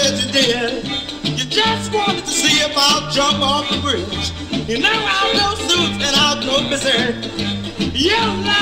said you did. You just wanted to see if I'll jump off the bridge. You know I'll no suits and I'll no Missouri. You lie.